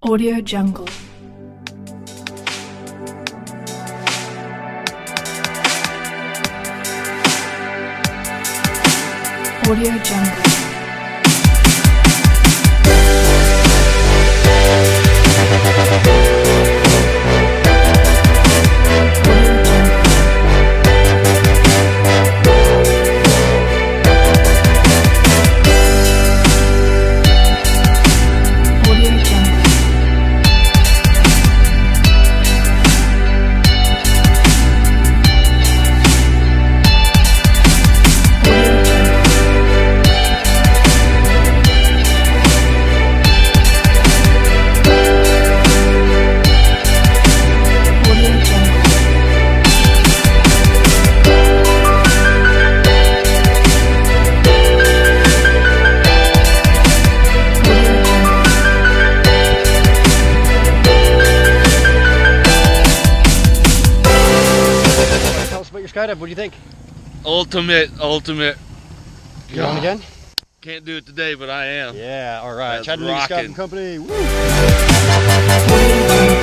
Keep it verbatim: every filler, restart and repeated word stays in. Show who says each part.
Speaker 1: Audio Jungle. Audio Jungle.
Speaker 2: Skydive, what do you think?
Speaker 3: Ultimate, ultimate.
Speaker 2: You on again?
Speaker 3: Can't do it today, but I am.
Speaker 2: Yeah, all right.
Speaker 3: That's
Speaker 2: Chattanooga
Speaker 3: rocking.
Speaker 2: Skydiving Company. Woo!